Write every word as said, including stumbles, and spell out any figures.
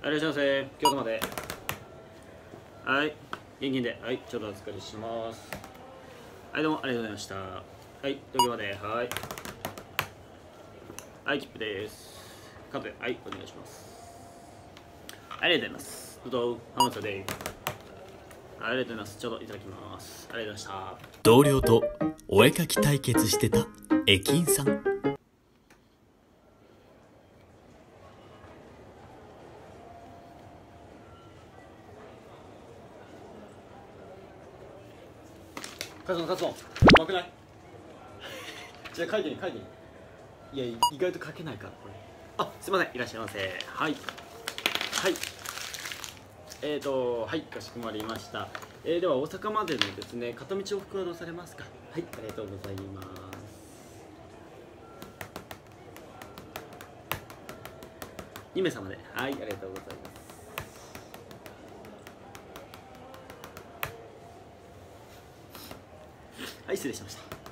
いらっしゃいませ。京都まで。はい。現金で。はい。ちょっとお預かりします。はい、どうもありがとうございました。はい。東京まで。はい。はい、切符です。カードで。はい、お願いします。ありがとうございます。どうぞ、浜松で。ありがとうございます。ちょっといただきます。ありがとうございました。 同僚とお絵かき対決してた駅員さん。 カツオン、カツオン。うまくない？じゃあ書いてみ、書いてみ。いや、意外と書けないから、これ。あ、すいません。いらっしゃいませ。はい。はい。えーと、はい、かしこまりました。えー、では、大阪までのですね、片道往復はどうされますか？はい、ありがとうございます。にめいさまで。はい、ありがとうございます。はい、失礼しました。